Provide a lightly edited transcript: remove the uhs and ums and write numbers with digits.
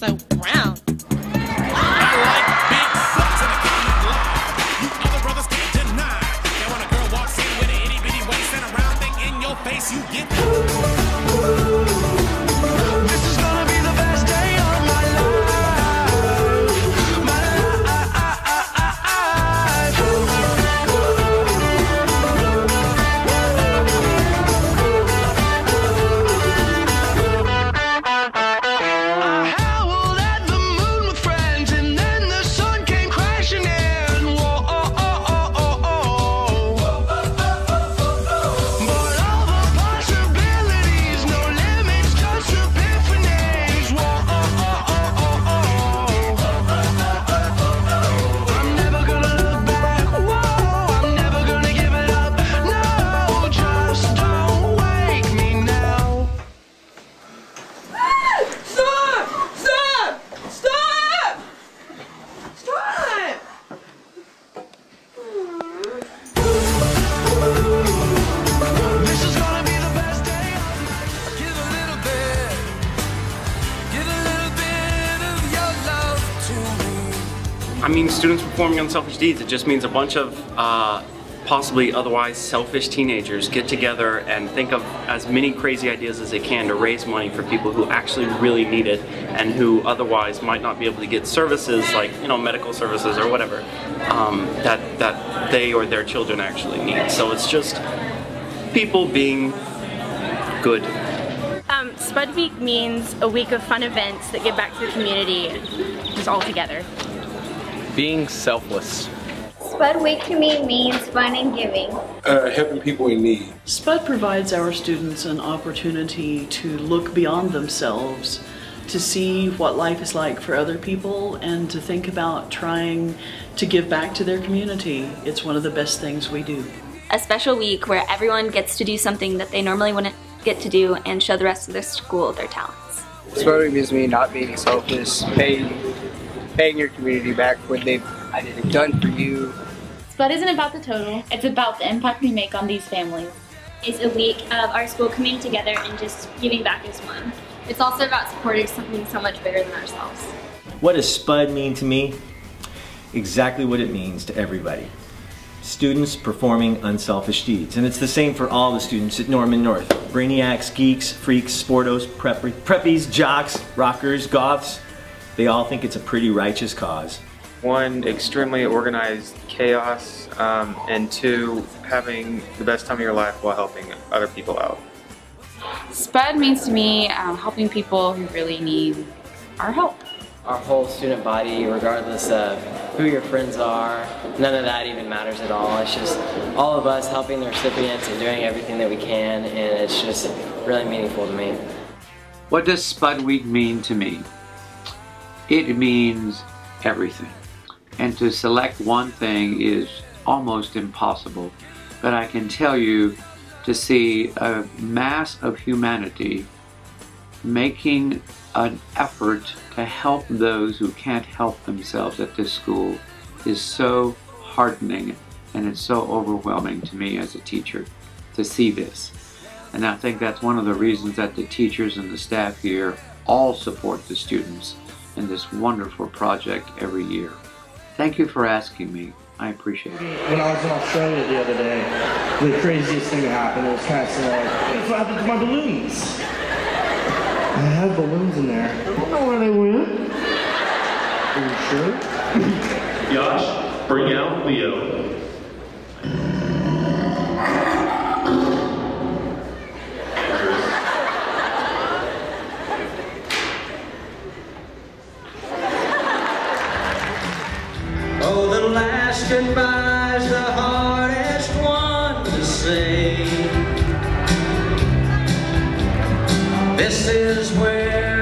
so brown. I like big butts and I cannot lie. You other brothers can't deny. And when a girl walks in with an itty bitty waist and a round thing in your face, you get. This is gonna be the best day of my life. My life. I howled at the moon with friends, and then the sun came crashing in. Whoa, oh, oh, oh, oh, oh. But all the possibilities, no limits, just epiphanies. Whoa, oh, oh, oh, oh, oh. I'm never gonna look back. Whoa, I'm never gonna give it up. No, just don't wake me now. Stop! Stop! Stop! Stop! This is gonna be the best day of my life. Give a little bit of your love to me. I mean, students performing unselfish deeds, it just means a bunch of possibly otherwise selfish teenagers get together and think of as many crazy ideas as they can to raise money for people who actually really need it and who otherwise might not be able to get services like, you know, medical services or whatever that they or their children actually need. So it's just people being good. SPUD Week means a week of fun events that give back to the community, just all together. Being selfless. SPUD Week to me means fun and giving. Helping people in need. SPUD provides our students an opportunity to look beyond themselves, to see what life is like for other people, and to think about trying to give back to their community. It's one of the best things we do. A special week where everyone gets to do something that they normally wouldn't get to do and show the rest of their school their talents. SPUD Week means me not being selfish, paying your community back what they've done for you. SPUD isn't about the total, it's about the impact we make on these families. It's a week of our school coming together and just giving back as one. It's also about supporting something so much bigger than ourselves. What does SPUD mean to me? Exactly what it means to everybody. Students performing unselfish deeds. And it's the same for all the students at Norman North. Brainiacs, geeks, freaks, sportos, preppies, jocks, rockers, goths. They all think it's a pretty righteous cause. One, extremely organized chaos, and two, having the best time of your life while helping other people out. SPUD means to me helping people who really need our help. Our whole student body, regardless of who your friends are, none of that even matters at all. It's just all of us helping the recipients and doing everything that we can, and it's just really meaningful to me. What does SPUD Week mean to me? It means everything. And to select one thing is almost impossible. But I can tell you, to see a mass of humanity making an effort to help those who can't help themselves at this school is so heartening, and it's so overwhelming to me as a teacher to see this. And I think that's one of the reasons that the teachers and the staff here all support the students in this wonderful project every year. Thank you for asking me. I appreciate it. When I was in Australia the other day, the craziest thing that happened, it was kind of silly. Guess what happened to my balloons? I had balloons in there. I don't know where they went. Are you sure? Josh, bring out Leo. Oh, the last goodbye's the hardest one to say. This is where